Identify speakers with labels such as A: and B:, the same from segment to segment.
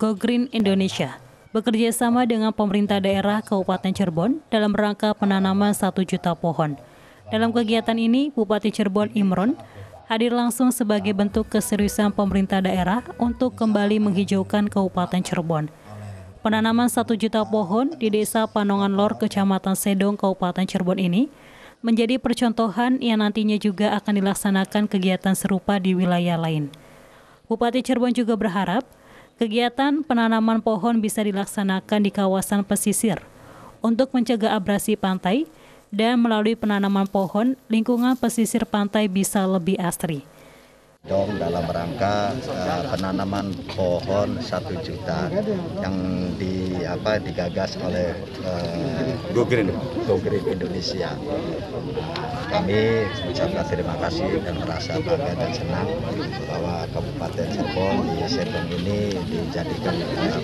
A: Go Green Indonesia bekerja sama dengan pemerintah daerah Kabupaten Cirebon dalam rangka penanaman 1 juta pohon. Dalam kegiatan ini, Bupati Cirebon Imron hadir langsung sebagai bentuk keseriusan pemerintah daerah untuk kembali menghijaukan Kabupaten Cirebon. Penanaman 1 juta pohon di Desa Panongan Lor, Kecamatan Sedong, Kabupaten Cirebon ini menjadi percontohan yang nantinya juga akan dilaksanakan kegiatan serupa di wilayah lain. Bupati Cirebon juga berharap kegiatan penanaman pohon bisa dilaksanakan di kawasan pesisir untuk mencegah abrasi pantai dan melalui penanaman pohon, lingkungan pesisir pantai bisa lebih asri.
B: Dalam rangka penanaman pohon 1 juta yang digagas oleh Go Green Indonesia. Kami mengucapkan terima kasih dan merasa bangga dan senang bahwa Kabupaten Cirebon di Sedong ini dijadikan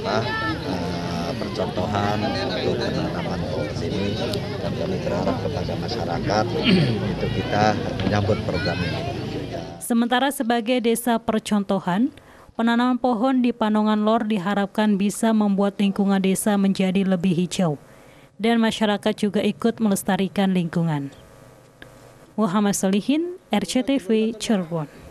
B: percontohan untuk penanaman pohon ini, dan kami berharap kepada masyarakat itu kita menyambut program ini.
A: Sementara sebagai desa percontohan, penanaman pohon di Panongan Lor diharapkan bisa membuat lingkungan desa menjadi lebih hijau dan masyarakat juga ikut melestarikan lingkungan. Muhammad Solihin, RCTV, Cirebon.